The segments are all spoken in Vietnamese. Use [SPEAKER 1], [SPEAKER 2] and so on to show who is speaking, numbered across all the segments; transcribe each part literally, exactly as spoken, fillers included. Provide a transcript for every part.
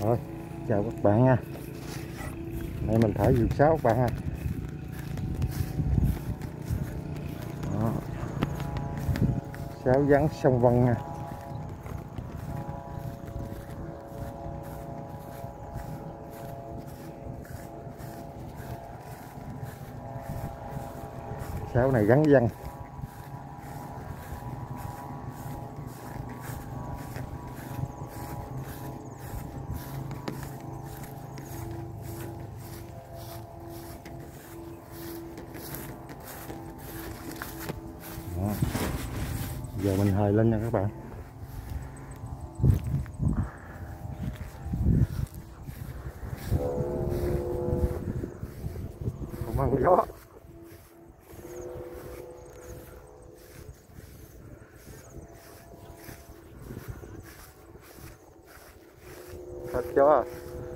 [SPEAKER 1] Thôi, chào các bạn nha. Nay mình thả vườn sáo các bạn ha. Đó. Sáo vắn sông Vân nha. Sáo này gắn vân. Đó. Giờ mình hời lên nha các bạn. Không ăn gió. Hết gió à.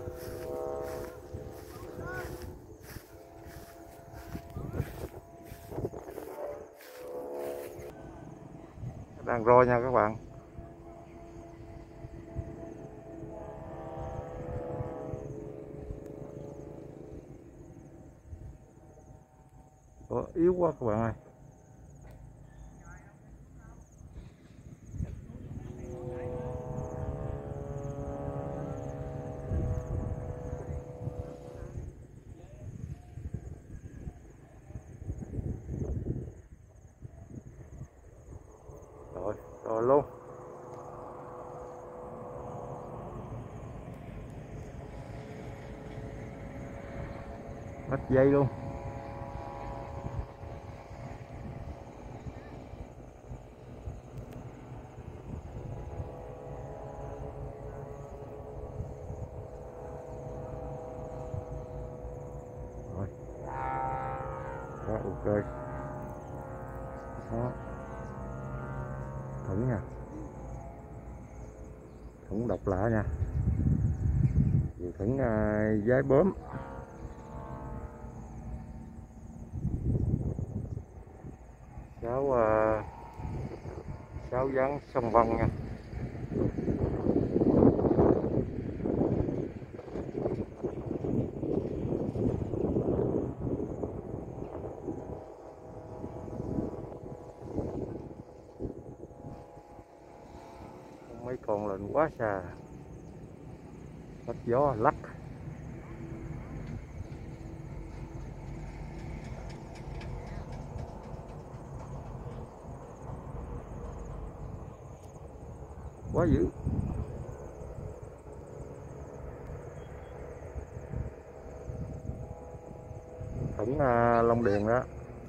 [SPEAKER 1] Đang roi nha các bạn. Ủa, yếu quá các bạn ơi. Rồi, rồi luôn. Mất dây luôn. Rồi. Đó, ok. Đó. Thủng nha. Thủng độc lạ nha. Vừa thủng uh, giái bướm. Sáo uh, sáo vắn sông Vân nha. Mấy con lên quá xa. Hết gió lắc. Quá dữ. Thủng uh, lông điền đó.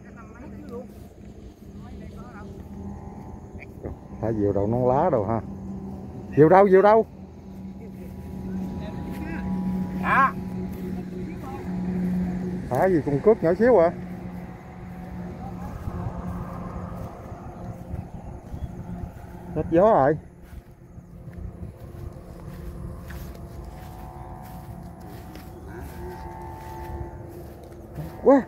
[SPEAKER 1] Thả diều đầu nón lá đâu ha. Diều đâu, diều đâu?
[SPEAKER 2] Dạ.
[SPEAKER 1] Thả gì cùng cước nhỏ xíu à. Hết gió rồi. Quá.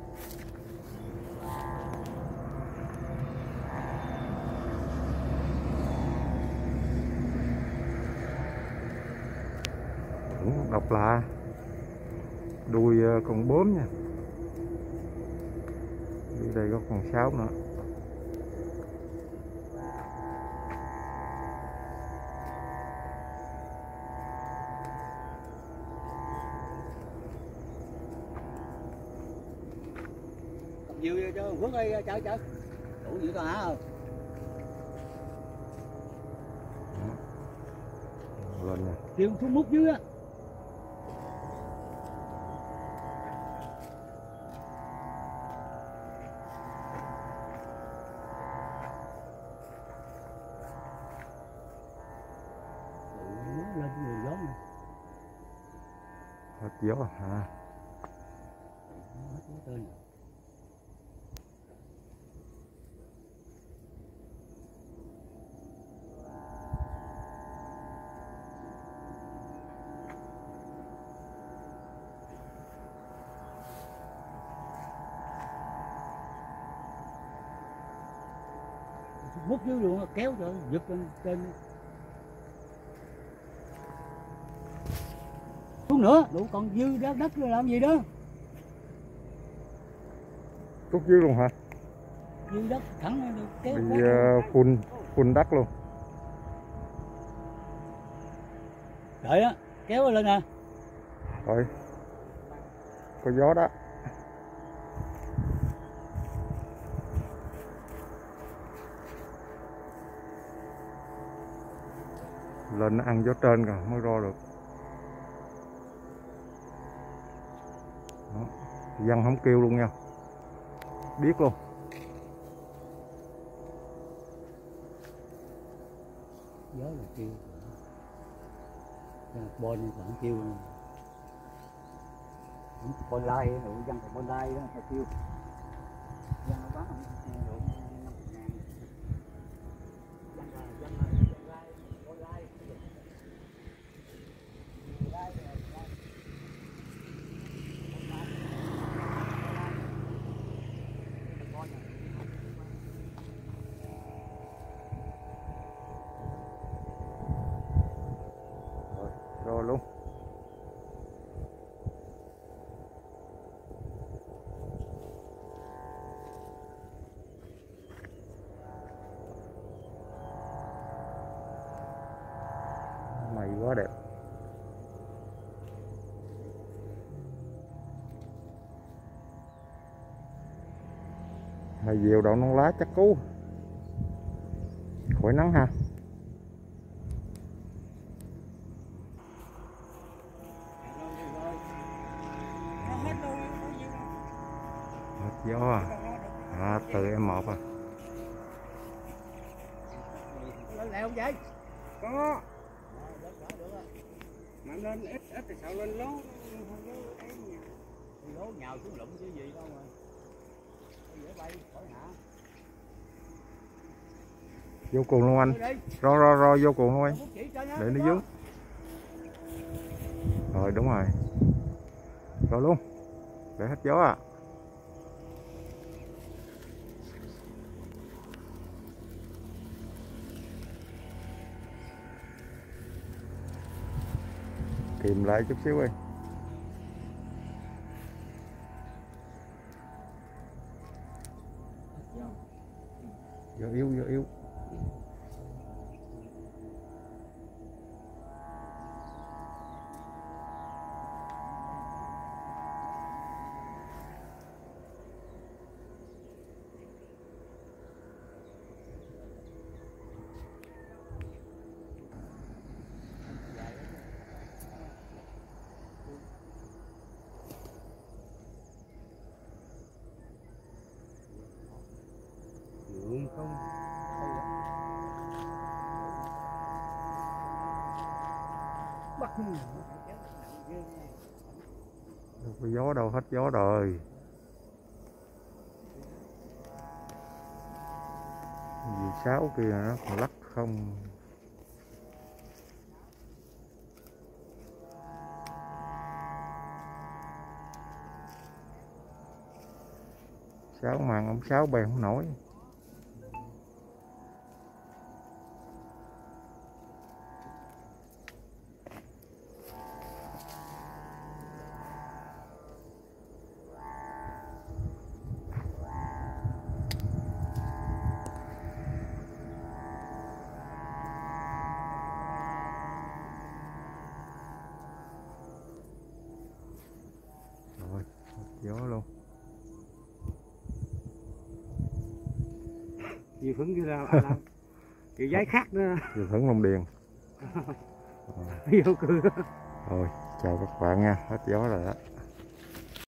[SPEAKER 1] Độc lạ. Đuôi con bướm nha. Đi đây có con sáo nữa.
[SPEAKER 2] Nhiều cho Phước ơi, chở chở. Đủ nhiều tao hả không?
[SPEAKER 1] Lên nha.
[SPEAKER 2] Kêu xuống mút dưới á. Lên người gió nè.
[SPEAKER 1] Hết gió hả?
[SPEAKER 2] Hết gió tên. Mút dưới luôn kéo cho giật lên trên. Xuống nữa, đủ còn dư đất đất làm gì đó.
[SPEAKER 1] Cút dưới luôn hả?
[SPEAKER 2] Dư đất thẳng được kéo.
[SPEAKER 1] Đi uh, phun phun đất luôn.
[SPEAKER 2] Đợi á, kéo lên nè.
[SPEAKER 1] Rồi. Có gió đó. Lên nó ăn gió trên rồi mới ro được. Đó. Dân không kêu luôn nha, biết luôn.
[SPEAKER 2] Gió là kêu, bon vẫn kêu, bon lai, nội dân còn bon lai đó phải kêu. Dân nó bán không độ năm mươi ngàn. Dân là dân là dân lai, bon lai.
[SPEAKER 1] Rồi luôn. Mày quá đẹp. Mày diều đậu non lá chắc cú. Khỏi nắng ha. Gió à, à từ em một à.
[SPEAKER 2] Lên lại không vậy?
[SPEAKER 3] Có. Mà lên ít ít thì sao lên lố.
[SPEAKER 2] Lố nhào xuống lụng chứ gì đâu mà. Dễ bay khỏi hạ.
[SPEAKER 1] Vô cùng luôn anh. Ro ro ro vô cùng luôn anh. Để nó dướng. Rồi đúng rồi. Rồi luôn. Để hết gió à. Kìm lại chút xíu đi. Vô yếu, vô yếu.
[SPEAKER 3] Đường không.
[SPEAKER 2] Bắt.
[SPEAKER 1] Đâu có gió đâu, hết gió rồi. Vì sáu kia nó còn lắc không. Sáu màn ông sáu bèn không nổi. Rồi, gió luôn.
[SPEAKER 3] Nhiều phấn như là làm kiểu giấy khác nữa.
[SPEAKER 1] Vừa hứng lông điền.
[SPEAKER 3] Vô cười.
[SPEAKER 1] Rồi, chào các bạn nha, hết gió rồi đó.